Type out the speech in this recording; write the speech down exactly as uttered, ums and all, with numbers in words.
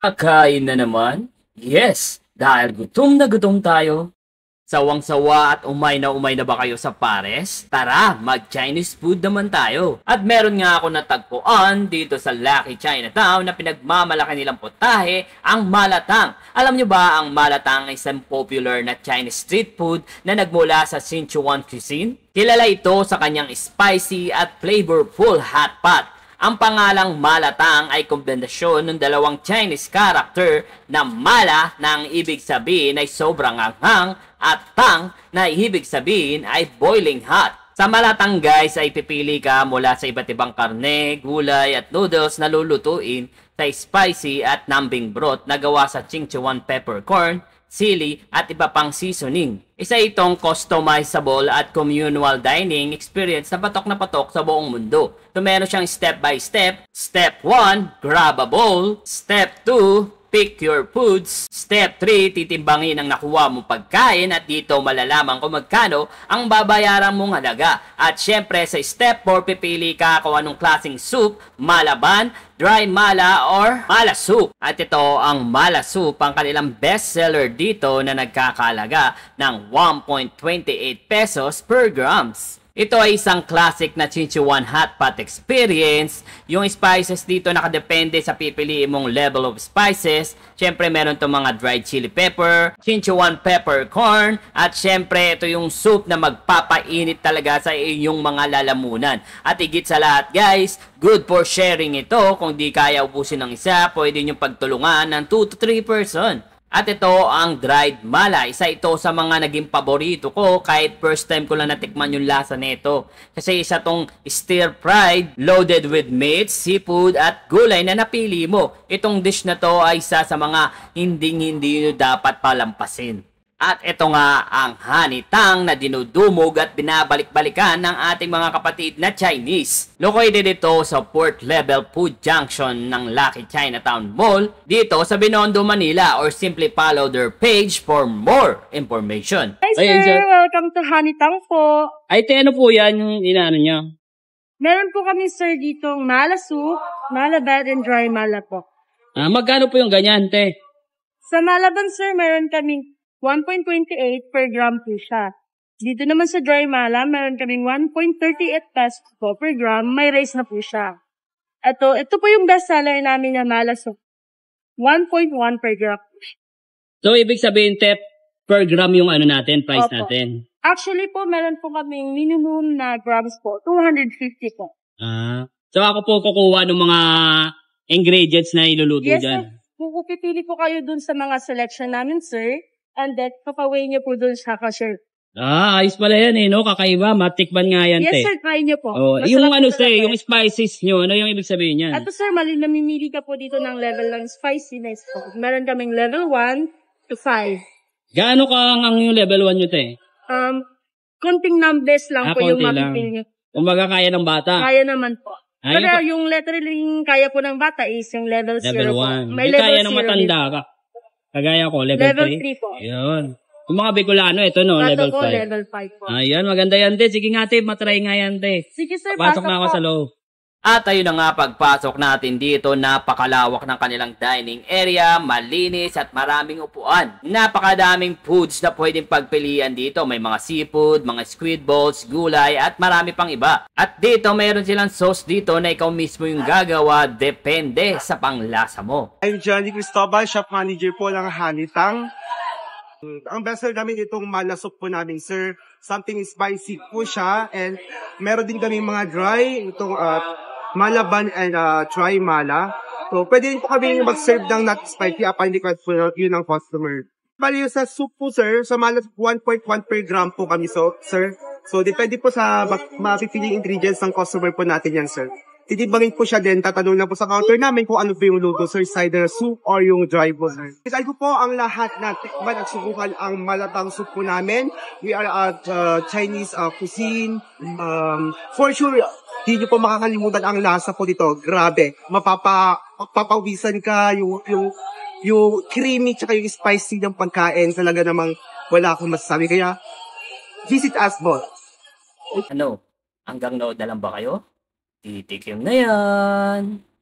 Kakain na naman? Yes, dahil gutom na gutom tayo. Sawang-sawa at umay na umay na ba kayo sa pares? Tara, mag-Chinese food naman tayo. At meron nga ako natagpuan dito sa Lucky Chinatown na pinagmamalaki nilang putahe, ang malatang. Alam nyo ba ang malatang ay isang popular na Chinese street food na nagmula sa Sichuan cuisine? Kilala ito sa kanyang spicy at flavorful hot pot. Ang pangalang malatang ay kombinasyon ng dalawang Chinese character na mala na ang ibig sabihin ay sobrang anghang at tang na ibig sabihin ay boiling hot. Sa malatang guys ay pipili ka mula sa iba't ibang karne, gulay at noodles na lulutuin sa spicy at numbing broth na gawa sa Sichuan peppercorn, sili at iba pang seasoning. Isa itong customizable at communal dining experience na patok na patok sa buong mundo. So meron siyang step by step. Step one, grab a bowl. Step two, pick your foods. Step three, titimbangin ang nakuha mong pagkain at dito malalaman kung magkano ang babayaran mong halaga. At syempre sa step four, pipili ka kung anong klaseng soup, malaban, dry mala or mala soup. At ito ang mala soup, ang kanilang bestseller dito na nagkakalaga ng one point two eight pesos per grams. Ito ay isang classic na Sichuan hot pot experience. Yung spices dito nakadepende sa pipiliin mong level of spices. Siyempre meron itong mga dried chili pepper, Sichuan peppercorn, at siyempre ito yung soup na magpapainit talaga sa iyong mga lalamunan. At higit sa lahat guys, good for sharing ito. Kung di kaya ubusin ng isa, pwede nyo pagtulungan ng two to three person. At ito ang dried mala. Isa ito sa mga naging paborito ko kahit first time ko lang natikman yung lasa nito. Kasi isa tong stir fried, loaded with meat, seafood at gulay na napili mo. Itong dish na to ay isa sa mga hindi-hindi nyo dapat palampasin. At ito nga ang hanitang na dinudumog at binabalik-balikan ng ating mga kapatid na Chinese. Located ito sa Port Level Food Junction ng Lucky Chinatown Mall dito sa Binondo, Manila, or simply follow their page for more information. Hi sir, Ay, welcome to Hanitang po. Ay, te, ano po yan yung inaano niya? Meron po kami sir ditong mala soup, mala bed and dry mala po. Ah, magkano po yung ganyan, te? Sa malaban sir, meron kaming one point two eight per gram po siya. Dito naman sa dry mala, meron kaming one point three eight pesos po per gram. May rice na po siya. Ito, ito po yung best seller namin na mala soup. one point one per gram. So, ibig sabihin, te, per gram yung ano natin, price Opo. natin? Actually po, meron po kaming minimum na grams po, two hundred fifty po. Ah. So, ako po kukuha ng mga ingredients na iluluto yes, dyan. Yes, sir. Pupipili po kayo dun sa mga selection namin, sir. And then, papaway niyo po dun sa cashier. Ah, ayos pala yan eh, no? Kakaiba, matikman nga yan, yes, te. Yes, sir, try niyo po. Oh, yung ano, sir, yung spices nyo, ano yung ibig sabihin yan? Ato, sir, mali, namimili ka po dito ng level ng spiciness po. Meron kaming level one to five. Gaano ka ang yung level one nyo, te? Um, konting numbers lang ah, po yung lang. mapipili niyo. Kumbaga kaya ng bata? Kaya naman po. Ay, pero yung lettering kaya po ng bata is yung level zero level po. one. May Di level kaya zero ng matanda ka. Kagaya ko, level, level three? three po. Yun. Yung mga Bicolano, ito no, Ato level po, five. level five po. Ayan, maganda yan, te. Sige nga, te, matry nga yan, te. Sige, sir, Pasok pasok na ako po. sa loob. At ayun na nga, pagpasok natin dito, napakalawak ng kanilang dining area, malinis at maraming upuan. Napakadaming foods na pwedeng pagpilian dito. May mga seafood, mga squid balls, gulay at marami pang iba. At dito, mayroon silang sauce dito na ikaw mismo yung gagawa, depende sa panglasa mo. I'm Johnny Cristobal, shop manager po ng Hanitang. Ang best seller namin itong mala soup po namin, sir. Something spicy po siya. And meron din kami mga dry, itong uh, malaban and uh, dry mala. So, pwede rin po kami mag-serve ng not spicy upon request po yun ng customer. Bali yung sa soup po, sir, sa mala one point one per gram po kami, so, sir. So, depende po sa mapipiling ingredients ng customer po natin yan, sir. Titibangin po siya din, tatanong lang po sa counter namin kung ano po yung luto, sir, either soup or yung dry po, sir. Isay ko po ang lahat na tikman at subukan ang malatang soup po namin. We are at uh, Chinese uh, cuisine. Um, for sure, hindi nyo po makakalimutan ang lasa po dito. Grabe. Mapapa, mapapawisan ka, yung, yung, yung creamy tsaka yung spicy ng pagkain. Talaga namang wala akong masasabi. Kaya, visit us, boss. Ano? Hanggang nood na lang ba kayo? Titikim na yan!